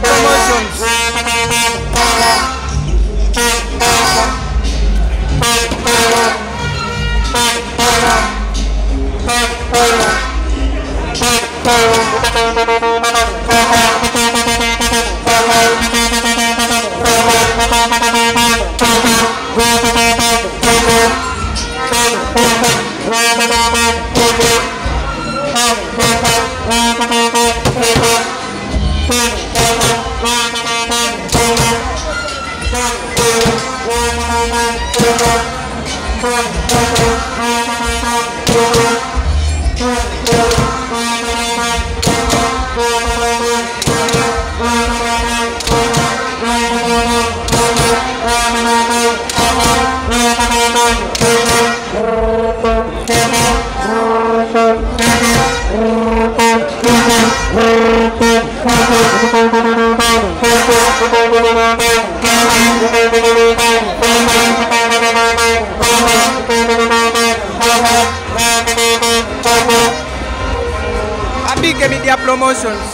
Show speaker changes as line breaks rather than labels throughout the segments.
promotions. Big media promotions.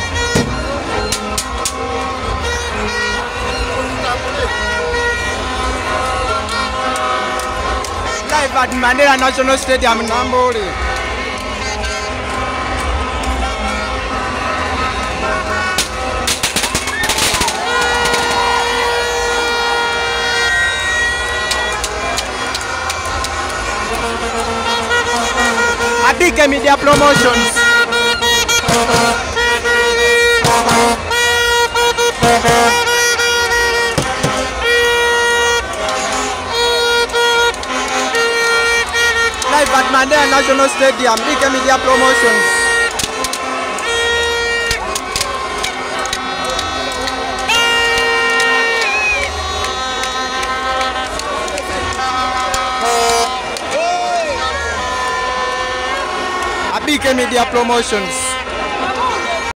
Live at Mandella National Stadium in Namboole. Big media promotions. Live at Mandella National Stadium, big media promotions. Big media promotions.